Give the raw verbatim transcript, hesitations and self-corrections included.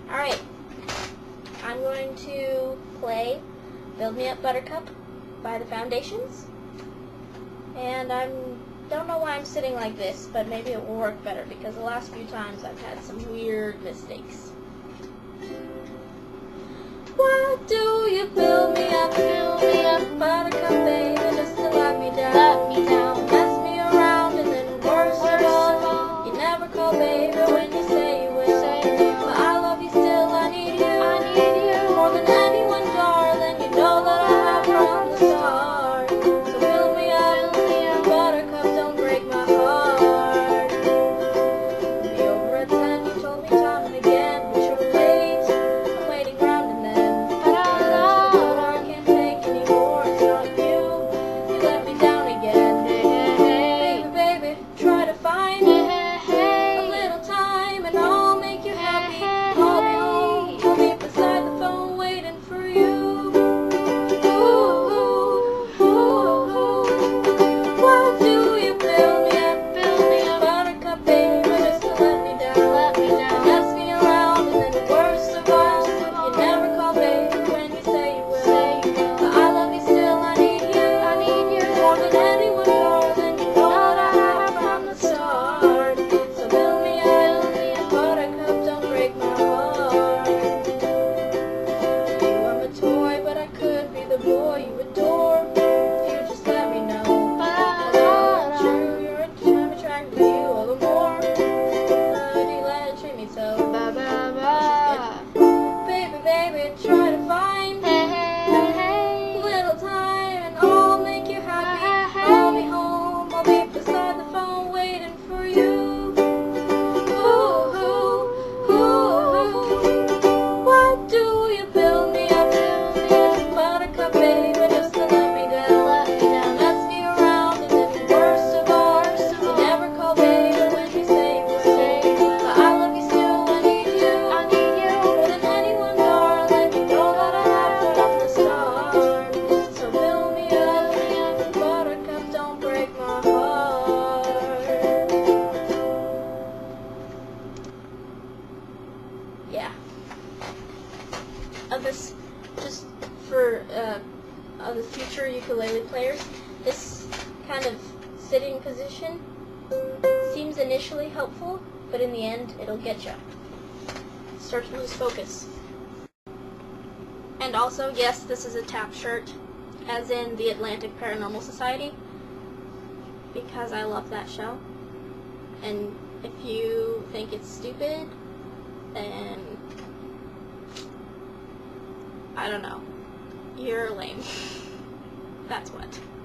Alright, I'm going to play Build Me Up Buttercup by The Foundations. And I don't know why I'm sitting like this, but maybe it will work better because the last few times I've had some weird mistakes. Why do you build me up, build me up, buttercup, baby, just to let me down, let me down, mess me around, and then worst of all, you never call, baby, when you say you will. But I love you still, I need you, I need you more than anyone, darling. You know that I have from the start. So build me up, build me up, buttercup, don't break my heart. Be over at ten, you told me time and again, but you're late. I'm waiting round and then I can't take anymore. It's not you, you let me down again. Baby, baby, try to find a little time and I'll make you happy. I'll be home, I'll be beside the phone waiting for you. Ooh, ooh, ooh, ooh. Why do you build me up, build me up, buttercup, baby, just to let me down, let me down, mess me around, and then worst of all, you never call, baby, when you say you will. But I love you still, I need you, I need you more than anyone, darling. You know that I have from the start. So build me up, buttercup, don't break my heart. You, I'm a toy, but I could be the boy you adore if you just let me know. But true, you're a time attracted to you all the more. Uh, do you let it treat me so? Baby, baby, try to find a little time and I'll make you happy. I'll be home, I'll be beside the phone waiting for you. Ooh, ooh, ooh, ooh. Why do you build me up, buttercup, baby, just to let me down, mess me around, and then worst of all, you never call, baby, when you say you will. But I love you still, I need you, I need you more than anyone, darling. You know that I have from the start. So build me up, buttercup, don't break my heart. Yeah. Of this, just for uh, of the future ukulele players, this kind of sitting position seems initially helpful, but in the end, it'll get you. Start to lose focus. And also, yes, this is a tap shirt, as in the Atlantic Paranormal Society, because I love that show. And if you think it's stupid, then I don't know. You're lame. That's what.